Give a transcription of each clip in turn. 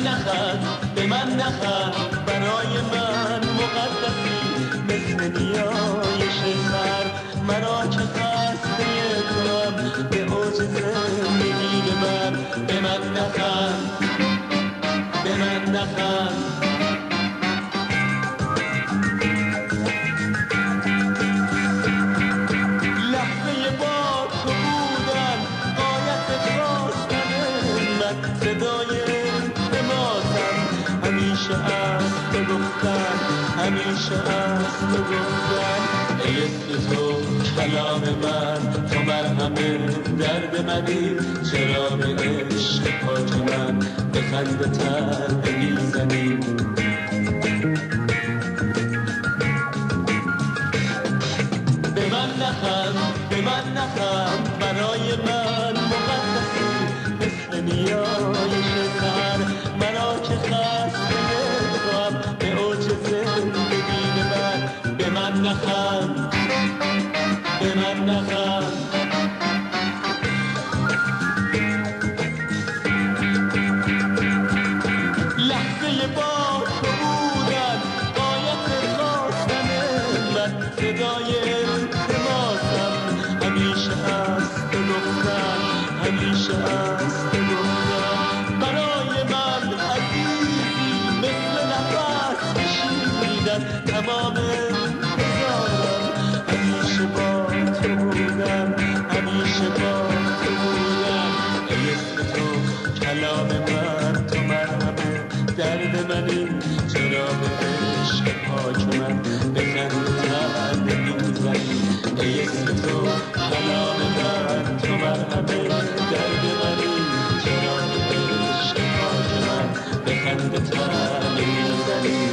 نخند به من نخند برای من مقدسی مثل نیایش سر مرا که خسته توام به اوج زندگی ببر به من نخند به من نخند صدای التماسم همیشه است تو گفتن همیشه است تو گفتن ای اسم تو کلام من تو مرهم درد منی چرا به عشق پاک من به خنده تر میزنی به من نخند به من نخند برای من مقدسی مثل نیایش سر مرا که خسته توام به اوج زندگی ببر به من نخند به من نخند لحظه با تو بودن غایت خواستن من صدای التماسم همیشه است تو گفتن همیشه است تو گفتن برای من عزیزی مثل نفس کشیدن تمام انتظارم همیشه با تو بودم همیشه با تو بودم ای اسم تو کلام من تو مرهم درد منی چرا به عشق پاک من به خنده تر میزنی ای اسم تو کلام من تو مرهم درد منی چرا به عشق پاک من به خنده تر میزنی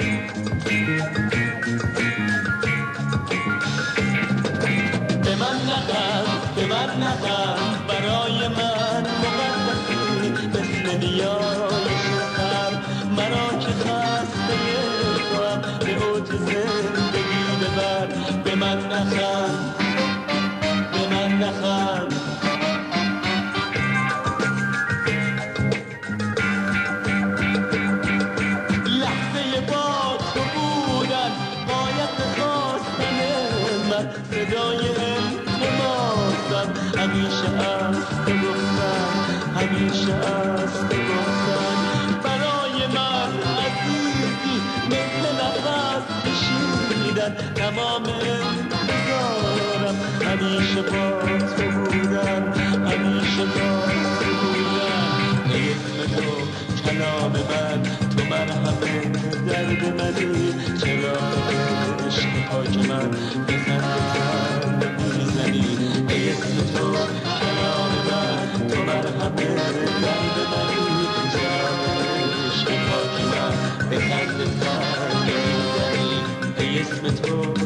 به من نخند به من نخند برای من مقدسی مثل نیایش سر مرا که خسته توام به اوج زندگی ببر به من نخند به من نخند لحظه با تو بودن غایت خواستن من صدای التماسم همیشه است تو گفتن همیشه است تو گفتن برای من عزیزی مثل نفس کشیدن تمام انتظارم همیشه با تو بودن همیشه با تو بودن ای اسم تو کلام من تو مرهم درد منی چرا به عشق پاک من به خنده تر میزنی ای اسم تو کلام من تو مرهم درد منی چرا به عشق پاک من به خنده تر میزنی ای اسم تو